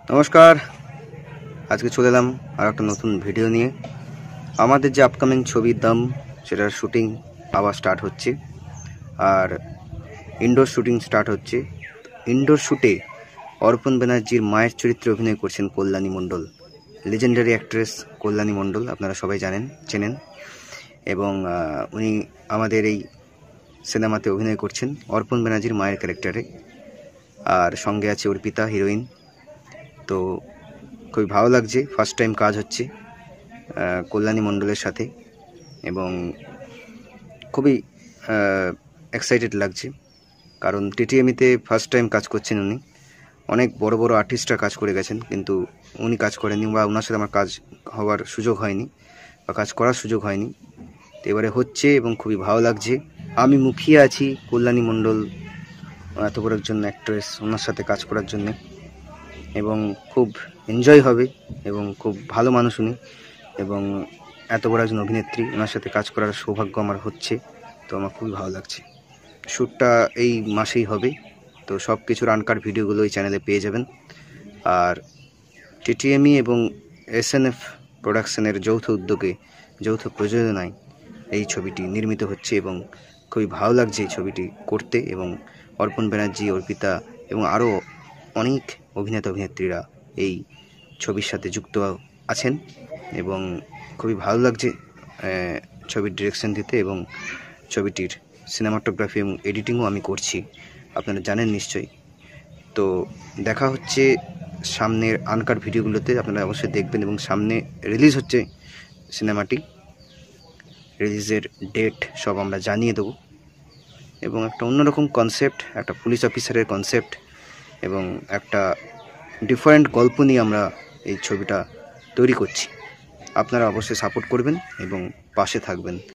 নমস্কার। আজকে চলে এলাম আর একটা নতুন ভিডিও নিয়ে। আমাদের যে আপকামিং ছবির দাম সেটার শুটিং আবার স্টার্ট হচ্ছে, আর ইনডোর শুটিং স্টার্ট হচ্ছে। ইনডোর শ্যুটে অর্পণ ব্যানার্জির মায়ের চরিত্রে অভিনয় করছেন কল্যাণী মণ্ডল, লেজেন্ডারি অ্যাক্ট্রেস কল্যাণী মণ্ডল, আপনারা সবাই চেনেন। এবং উনি আমাদের এই সিনেমাতে অভিনয় করছেন অর্পণ ব্যানার্জির মায়ের ক্যারেক্টারে, আর সঙ্গে আছে অর্পিতা হিরোইন। তো খুবই ভালো লাগছে, ফার্স্ট টাইম কাজ হচ্ছে কল্যাণী মণ্ডলের সাথে, এবং খুবই এক্সাইটেড লাগছে, কারণ টিটিএমিতে ফার্স্ট টাইম কাজ করছেন উনি। অনেক বড় বড় আর্টিস্টরা কাজ করে গেছেন, কিন্তু উনি কাজ করেননি, বা ওনার সাথে আমার কাজ হওয়ার সুযোগ হয়নি বা কাজ করার সুযোগ হয়নি। তো এবারে হচ্ছে এবং খুবই ভালো লাগছে। আমি মুখিয়ে আছি কল্যাণী মণ্ডল এত বড় একজন অ্যাক্ট্রেস, ওনার সাথে কাজ করার জন্যে, এবং খুব এনজয় হবে এবং খুব ভালো মানুষ উনি, এবং এত বড় একজন অভিনেত্রী, ওনার সাথে কাজ করার সৌভাগ্য আমার হচ্ছে। তো আমার খুবই ভালো লাগছে। শ্যুটটা এই মাসেই হবে, তো সব কিছুর আনকাট ভিডিওগুলো এই চ্যানেলে পেয়ে যাবেন। আর টিটিএমই এবং এসএনএফ প্রোডাকশনের যৌথ উদ্যোগে, যৌথ প্রযোজনায় এই ছবিটি নির্মিত হচ্ছে, এবং খুবই ভালো লাগছে এই ছবিটি করতে। এবং অর্পণ ব্যানার্জি, অর্পিতা এবং আরও অনেক অভিনেতা অভিনেত্রীরা এই ছবির সাথে যুক্ত আছেন, এবং খুবই ভালো লাগছে ছবির ডিরেকশন দিতে, এবং ছবিটির সিনেমাটোগ্রাফি এবং এডিটিংও আমি করছি, আপনারা জানেন নিশ্চয়ই। তো দেখা হচ্ছে সামনের আনকাট ভিডিওগুলোতে, আপনারা অবশ্যই দেখবেন। এবং সামনে রিলিজ হচ্ছে সিনেমাটি, রিলিজের ডেট সব আমরা জানিয়ে দেবো। এবং একটা অন্যরকম কনসেপ্ট, একটা পুলিশ অফিসারের কনসেপ্ট, এবং একটা ডিফারেন্ট গল্প নিয়ে আমরা এই ছবিটা তৈরি করছি। আপনারা অবশ্যই সাপোর্ট করবেন এবং পাশে থাকবেন।